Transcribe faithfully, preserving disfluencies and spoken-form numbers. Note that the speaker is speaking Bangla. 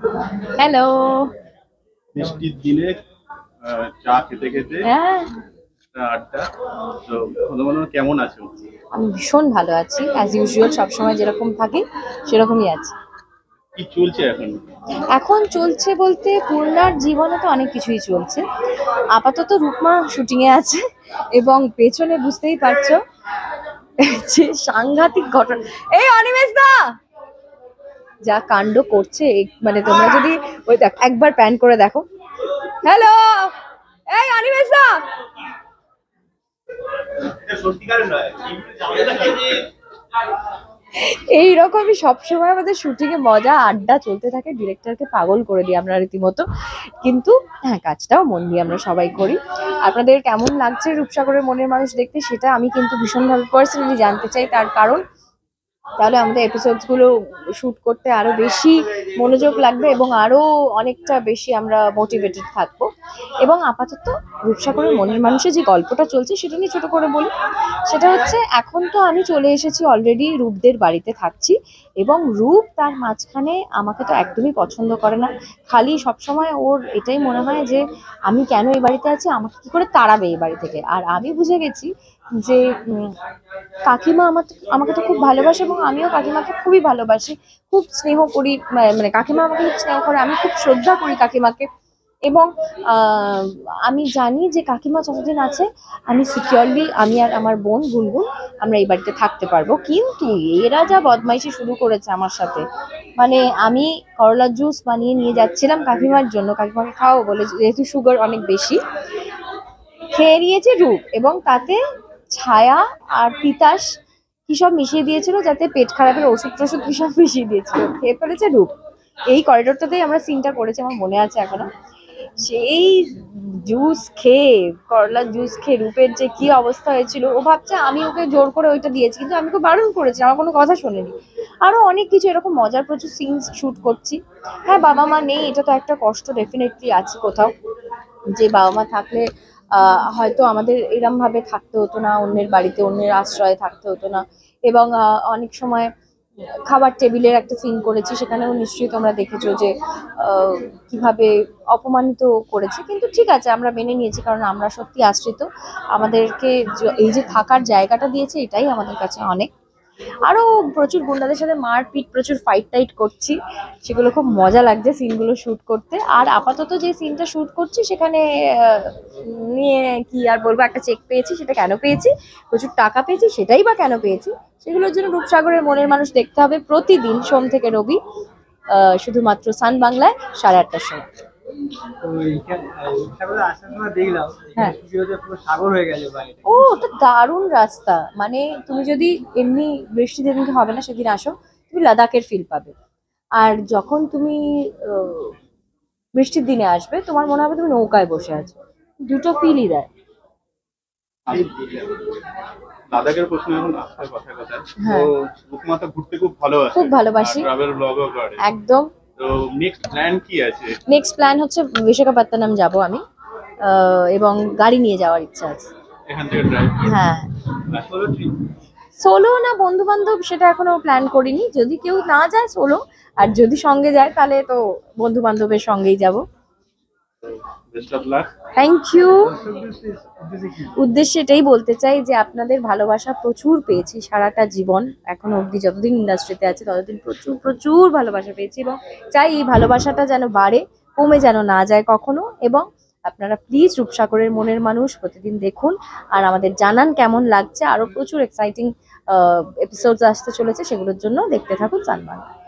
হ্যালো। বৃষ্টির দিনে আহ, চা খেতে খেতে হ্যাঁ, একটা আড্ডা। তো বন্ধু কেমন আছো? আমি ভীষণ ভালো আছি, অ্যাজ ইউজুয়াল সবসময় যেরকম থাকি সেরকমই আছি। কি চলছে এখন? এখন চলছে বলতে পূর্ণার জীবনে তো অনেক কিছুই চলছে। আপাতত রূপমা শুটিংয়ে আছে এবং পেছনে বুঝতেই পারছো যে সাংঘাতিক ঘটনা। এই অনিমেষ দা যা কাণ্ড করছে, মানে তোমরা যদি ওই দেখ একবার প্যান করে দেখো। হ্যালো, এই অনিমেষ দা। সত্যিকারের নয়। এইরকমই সবসময় আমাদের শুটিং এ মজা আড্ডা চলতে থাকে, ডিরেক্টরকে পাগল করে দিই আমরা রীতিমতো। কিন্তু হ্যাঁ, কাজটাও মন দিয়ে আমরা সবাই করি। আপনাদের কেমন লাগছে রূপসাগরের মনের মানুষ দেখতে, সেটা আমি কিন্তু ভীষণভাবে পার্সোনালি জানতে চাই। তার কারণ তাহলে আমাদের এপিসোডস গুলো শুট করতে আরো বেশি মনোযোগ লাগবে এবং আরো অনেকটা বেশি আমরা মোটিভেটেড থাকবো। এবং আপাতত রূপসাগরের মনের মানুষের যে গল্পটা চলছে সেটা নিয়ে ছোট করে বলি। সেটা হচ্ছে, এখন তো আমি চলে এসেছি অলরেডি, রূপদের বাড়িতে থাকছি এবং রূপ তার মাঝখানে আমাকে তো একদমই পছন্দ করে না। খালি সবসময় ওর এটাই মনে হয় যে আমি কেন এই বাড়িতে আছি, আমাকে কি করে তাড়াবে এই বাড়ি থেকে। আর আমি বুঝে গেছি যে উম, কাকিমা আমার আমাকে তো খুব ভালোবাসে এবং আমিও কাকিমাকে খুবই ভালোবাসি, খুব স্নেহ করি। মা- মানে কাকিমা আমাকে খুব স্নেহ করে, আমি খুব শ্রদ্ধা করি কাকিমাকে। এবং আহ, আমি জানি যে কাকিমা যতদিন আছে আমি সিকিউরলি, আমি আর আমার বোন গুনগুন আমরা এই বাড়িতে থাকতে পারবো। কিন্তু এরা যা বদমাইশি শুরু করেছে আমার সাথে, মানে আমি করলার জুস বানিয়ে নিয়ে যাচ্ছিলাম কাকিমার জন্য, কাকিমাকে খাওয়াবো বলে, যেহেতু সুগার অনেক বেশি। খেয়ে নিয়েছে রূপ এবং তাতে ছায়া আর তিতাস কি সব মিশিয়ে দিয়েছিল, যাতে পেট খারাপের ওষুধ টষুধ কি সব মিশিয়ে দিয়েছিল, খেয়ে ফেলেছে রূপ। এই করিডোরটাতেই আমরা সিনটা করেছি, আমার মনে আছে এখনো। সেই জুস খেয়ে, করলার জুস খেয়ে রূপের যে কি অবস্থা হয়েছিল, ও ভাবছে আমি ওকে জোর করে ওইটা দিয়েছি, কিন্তু আমি তো বারণ করেছি, আমার কোনো কথা শোনেনি। আরো অনেক কিছু এরকম মজার প্রচুর সিনস শুট করছি। হ্যাঁ, বাবা মা নেই, এটা তো একটা কষ্ট ডেফিনেটলি আছে কোথাও, যে বাবা মা থাকলে আহ, হয়তো আমাদের এরম ভাবে থাকতে হতো না, অন্যের বাড়িতে অন্যের আশ্রয়ে থাকতে হতো না। এবং আহ, অনেক সময় খাবার টেবিলের একটা সিন করেছি, সেখানেও নিশ্চয়ই তোমরা দেখেছো যে আহ, কিভাবে অপমানিত করেছে। কিন্তু ঠিক আছে, আমরা মেনে নিয়েছি, কারণ আমরা সত্যি আশ্রিত। আমাদেরকে য- এই যে থাকার জায়গাটা দিয়েছে, এটাই আমাদের কাছে অনেক। আরো প্রচুর গুন্ডাদের সাথে মারপিট, প্রচুর ফাইট টাইট করছি, সেগুলো খুব মজা লাগছে সিনগুলো শুট করতে। আর আপাতত যে সিনটা শুট করছি সেখানে আহ, নিয়ে কি আর বলবো, একটা চেক পেয়েছি, সেটা কেন পেয়েছি, প্রচুর টাকা পেয়েছি, সেটাই বা কেন পেয়েছি, সেগুলোর জন্য রূপসাগরের মনের মানুষ দেখতে হবে প্রতিদিন সোম থেকে রবি, আহ, শুধুমাত্র সান বাংলায় সাড়ে আটটার সময়। তো এইখানে রূপসাগরে আসার সময় দেখলাম এখানে হ্যাঁ, ভিডিওতে পুরো সাগর হয়ে গেছে বাইরে। ও ওটা দারুণ রাস্তা। মানে তুমি যদি এমনি বৃষ্টি যেদিনকে হবে না সেদিন আসো, তুমি লাদাখের ফিল পাবে। আর যখন তুমি আহ, বৃষ্টির দিনে আসবে, তোমার মনে হবে তুমি নৌকায় বসে আছো, দুটো ফিলই দেয়। আমি লাদাখের প্রশ্ন এখন আসার কথা কথা তো হ্যাঁ, রূপমা তো ঘুরতে খুব ভালোবাসে খুব ভালোবাসি। আর ট্রাভেল ব্লগও করে। একদম। তো নেক্সট প্ল্যান কি আছে? নেক্সট প্ল্যান হচ্ছে বিশাখাপত্তনম যাব আমি, আহ, এবং গাড়ি নিয়ে যাওয়ার ইচ্ছা আছে। এখান থেকে ড্রাইভ করে হ্যাঁ, ষোলো ট্রিপ। সোলো না বন্ধু বান্ধব সেটা এখনো প্ল্যান করিনি, যদি কেউ না যায় সোলো, আর যদি সঙ্গে যায় তাহলে তো বন্ধু বান্ধবের সঙ্গেই যাব। Best of luck. Thank you. দর্শকদের উদ্দেশ্যে কি? উদ্দেশ্যে এটাই বলতে চাই যে আপনাদের ভালোবাসা প্রচুর পেয়েছি সারাটা জীবন, এখনো অবধি যতদিন ইন্ডাস্ট্রিতে আছে ততদিন প্রচুর প্রচুর ভালোবাসা পেয়েছি, এবং চাই এই ভালোবাসাটা যেন বাড়ে, কমে যেন না যায় কখনো। এবং আপনারা প্লিজ রূপসাগরের মনের মানুষ প্রতিদিন দেখুন আর আমাদের জানান কেমন লাগছে। আরো প্রচুর এক্সাইটিং এপিসোডস আসতে চলেছে, সেগুলোর জন্য দেখতে থাকুন সানবাংলা।